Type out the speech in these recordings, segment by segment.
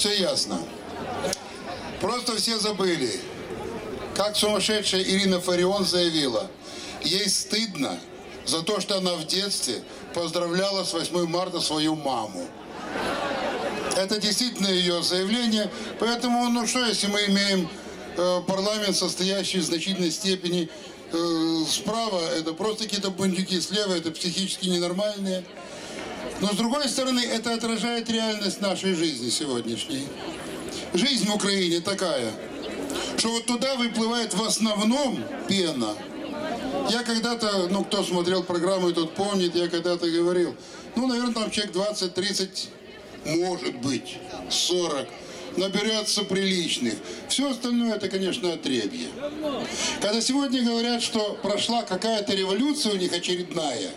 Все ясно. Просто все забыли, как сумасшедшая Ирина Фарион заявила, ей стыдно за то, что она в детстве поздравляла с 8 марта свою маму. Это действительно ее заявление, поэтому, ну что, если мы имеем парламент, состоящий в значительной степени справа, это просто какие-то бандюки, слева это психически ненормальные. Но с другой стороны, это отражает реальность нашей жизни сегодняшней. Жизнь в Украине такая, что вот туда выплывает в основном пена. Я когда-то, ну кто смотрел программу, тот помнит, я когда-то говорил, ну, наверное, там человек 20-30, может быть, 40, наберется приличных. Все остальное, это, конечно, отребье. Когда сегодня говорят, что прошла какая-то революция у них очередная,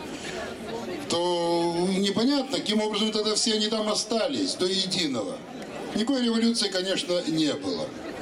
то непонятно, каким образом тогда все они там остались, до единого. Никакой революции, конечно, не было.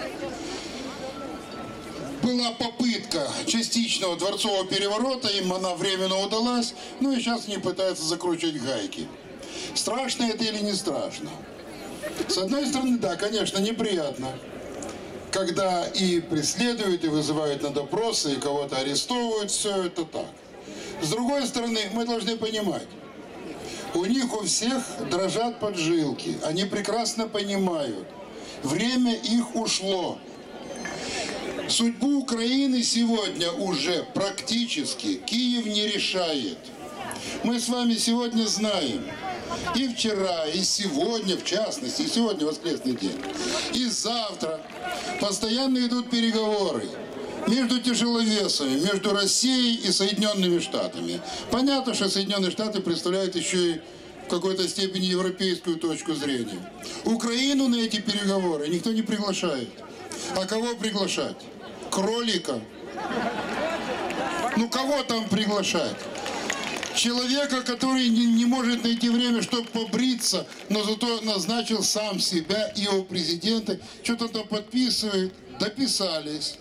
Была попытка частичного дворцового переворота, им она временно удалась, ну и сейчас они пытаются закручивать гайки. Страшно это или не страшно? С одной стороны, да, конечно, неприятно, когда и преследуют, и вызывают на допросы, и кого-то арестовывают, все это так. С другой стороны, мы должны понимать, у них у всех дрожат поджилки, они прекрасно понимают, время их ушло. Судьбу Украины сегодня уже практически Киев не решает. Мы с вами сегодня знаем, и вчера, и сегодня, в частности, и сегодня воскресный день, и завтра постоянно идут переговоры между тяжеловесами, между Россией и Соединенными Штатами. Понятно, что Соединенные Штаты представляют еще и в какой-то степени европейскую точку зрения. Украину на эти переговоры никто не приглашает. А кого приглашать? Кролика? Ну кого там приглашать? Человека, который не может найти время, чтобы побриться, но зато назначил сам себя и его президента, что-то там подписывает, дописались.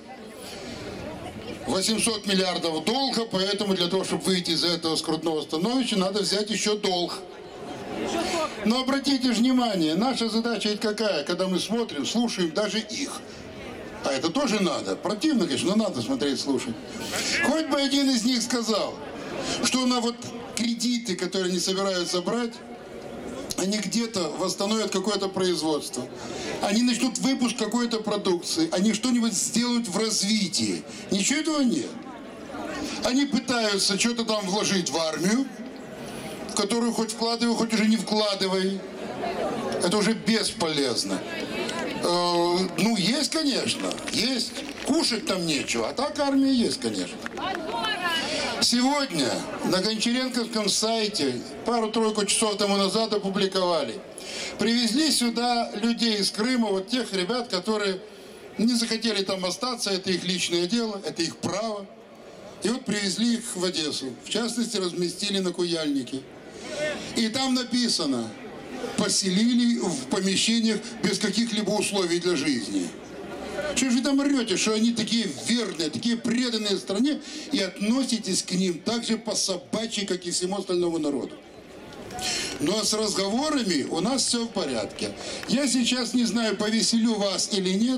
800 миллиардов долга, поэтому для того, чтобы выйти из этого скрутного становища, надо взять еще долг. Но обратите же внимание, наша задача ведь какая, когда мы смотрим, слушаем даже их. А это тоже надо. Противно, конечно, но надо смотреть, слушать. Хоть бы один из них сказал, что на вот кредиты, которые они собираются брать, они где-то восстановят какое-то производство. Они начнут выпуск какой-то продукции. Они что-нибудь сделают в развитии. Ничего этого нет. Они пытаются что-то там вложить в армию, в которую хоть вкладывай, хоть уже не вкладывай. Это уже бесполезно. Ну, есть, конечно, есть. Кушать там нечего, а так армия есть, конечно. Сегодня на Гончаренковском сайте пару-тройку часов тому назад опубликовали. Привезли сюда людей из Крыма, вот тех ребят, которые не захотели там остаться, это их личное дело, это их право. И вот привезли их в Одессу, в частности разместили на Куяльнике. И там написано: поселили в помещениях без каких-либо условий для жизни. Что же вы там орете, что они такие верные, такие преданные стране, и относитесь к ним так же по-собачьи, как и всему остальному народу? Ну а с разговорами у нас все в порядке. Я сейчас не знаю, повеселю вас или нет.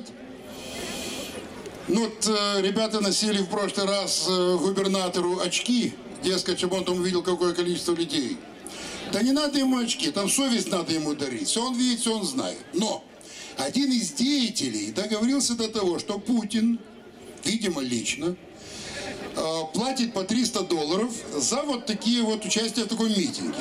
Ну вот ребята носили в прошлый раз губернатору очки, дескать, чтобы он там увидел, какое количество людей. Да не надо ему очки, там совесть надо ему дарить. Все он видит, все он знает. Но один из деятелей договорился до того, что Путин, видимо, лично, платит по $300 за вот такие вот участия в таком митинге.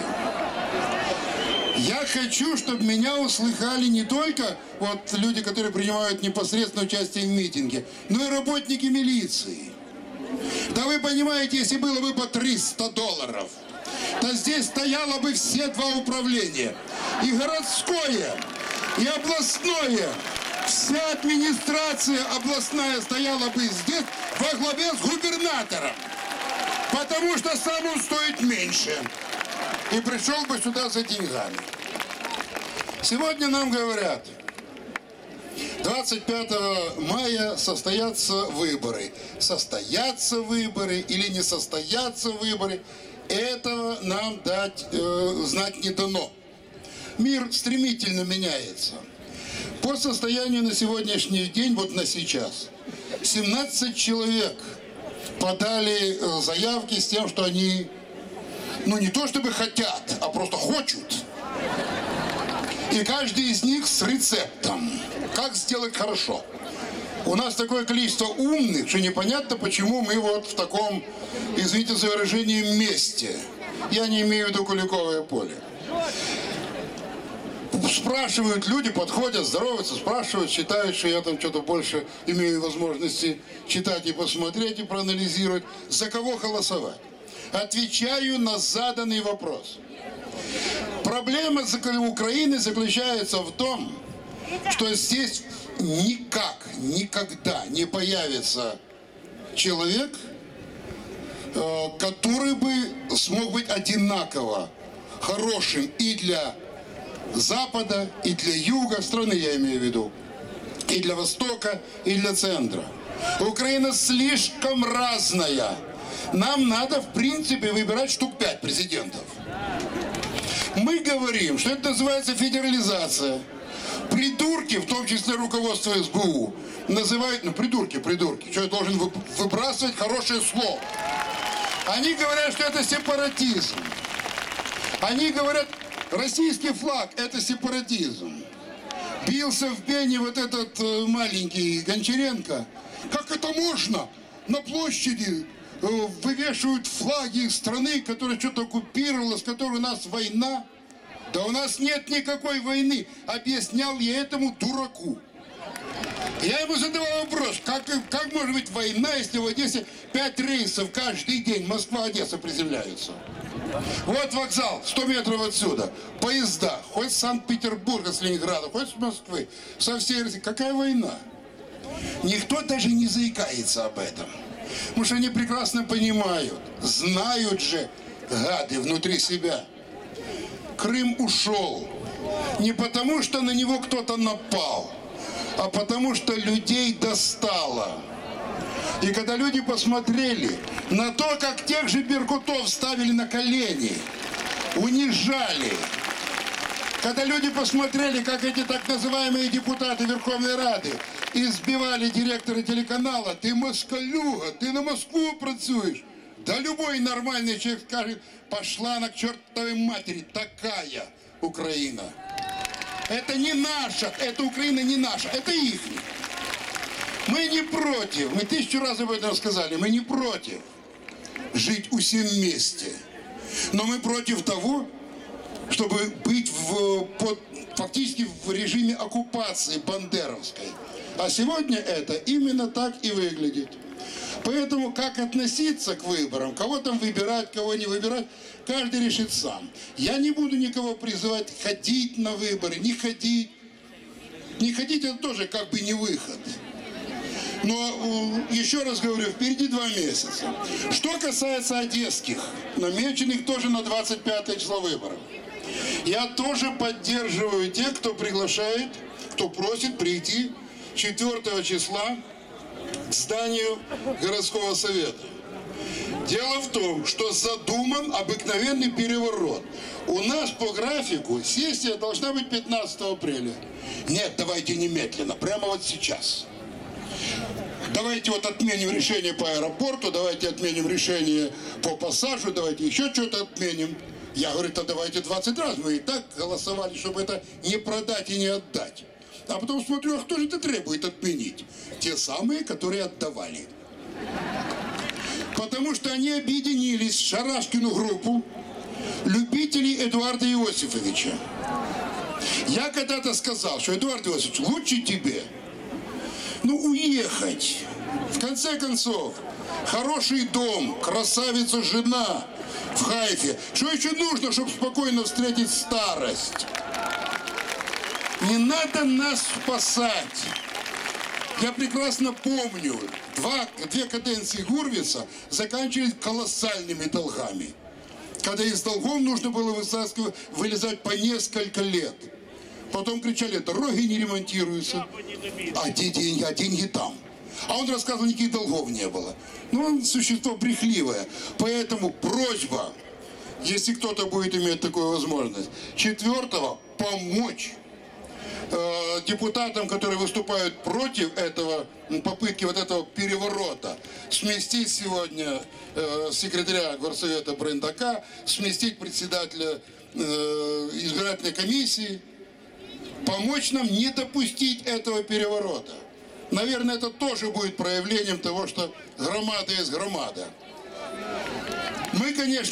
Я хочу, чтобы меня услыхали не только вот люди, которые принимают непосредственное участие в митинге, но и работники милиции. Да вы понимаете, если было бы по $300, то здесь стояло бы все два управления. И городское, и областное. Вся администрация областная стояла бы здесь во главе с губернатором. Потому что сам он стоит меньше. И пришел бы сюда за деньгами. Сегодня нам говорят, 25 мая состоятся выборы. Состоятся выборы или не состоятся выборы, этого нам знать не дано. Мир стремительно меняется. По состоянию на сегодняшний день, вот на сейчас, 17 человек подали заявки с тем, что они, ну не то чтобы хотят, а просто хочут. И каждый из них с рецептом, как сделать хорошо. У нас такое количество умных, что непонятно, почему мы вот в таком, извините за выражение, месте. Я не имею в виду Куликовое поле. Спрашивают люди, подходят, здороваются, спрашивают, считают, что я там что-то больше имею возможности читать и посмотреть, и проанализировать. За кого голосовать? Отвечаю на заданный вопрос. Проблема Украины заключается в том, что здесь никогда не появится человек, который бы смог быть одинаково хорошим и для Запада, и для Юга страны, я имею в виду, и для Востока, и для Центра. Украина слишком разная. Нам надо, в принципе, выбирать штук 5 президентов. Мы говорим, что это называется федерализация. Придурки, в том числе руководство СБУ, называют, ну, придурки, что я должен выбрасывать хорошее слово. Они говорят, что это сепаратизм. Они говорят, российский флаг – это сепаратизм. Бился в пене вот этот маленький Гончаренко. Как это можно? На площади вывешивают флаги страны, которая что-то оккупировала, с которой у нас война. Да у нас нет никакой войны, объяснял я этому дураку. Я ему задавал вопрос, как может быть война, если в Одессе 5 рейсов каждый день Москва-Одесса приземляются? Вот вокзал, 100 метров отсюда, поезда, хоть с Санкт-Петербурга, с Ленинграда, хоть с Москвы, со всей России. Какая война? Никто даже не заикается об этом. Потому что они прекрасно понимают, знают же гады внутри себя. Крым ушел не потому, что на него кто-то напал, а потому, что людей достало. И когда люди посмотрели на то, как тех же беркутов ставили на колени, унижали, когда люди посмотрели, как эти так называемые депутаты Верховной Рады избивали директора телеканала, ты москалюга, ты на Москву працуешь. Да любой нормальный человек скажет, пошла она к чертовой матери, такая Украина. Это не наша, эта Украина не наша, это их. Мы не против, мы 1000 раз об этом рассказали, мы не против жить усім вместе. Но мы против того, чтобы быть фактически в режиме оккупации бандеровской. А сегодня это именно так и выглядит. Поэтому как относиться к выборам, кого там выбирать, кого не выбирать, каждый решит сам. Я не буду никого призывать ходить на выборы, не ходить. Не ходить это тоже как бы не выход. Но еще раз говорю, впереди 2 месяца. Что касается одесских, намеченных тоже на 25 число выборов. Я тоже поддерживаю тех, кто приглашает, кто просит прийти 4 числа к зданию городского совета. Дело в том, что задуман обыкновенный переворот. У нас по графику сессия должна быть 15 апреля. Нет, давайте немедленно, прямо вот сейчас. Давайте вот отменим решение по аэропорту, давайте отменим решение по пассажу, давайте еще что-то отменим. Я говорю, то давайте 20 раз. Мы и так голосовали, чтобы это не продать и не отдать. А потом смотрю, а кто же это требует отменить? Те самые, которые отдавали. Потому что они объединились в Шарашкину группу любителей Эдуарда Иосифовича. Я когда-то сказал, что Эдуард Иосифович, лучше тебе, уехать. В конце концов, хороший дом, красавица жена в Хайфе. Что еще нужно, чтобы спокойно встретить старость? Не надо нас спасать. Я прекрасно помню, 2 каденции Гурвица заканчивались колоссальными долгами. Когда из долгов нужно было вылезать по несколько лет. Потом кричали, дороги не ремонтируются, а деньги там. А он рассказывал, никаких долгов не было. Он существо брехливое. Поэтому просьба, если кто-то будет иметь такую возможность, 4-го помочь депутатам, которые выступают против этого, попытки вот этого переворота, сместить сегодня секретаря горсовета Брендака, сместить председателя избирательной комиссии, помочь нам не допустить этого переворота. Наверное, это тоже будет проявлением того, что громада есть громада. Мы, конечно,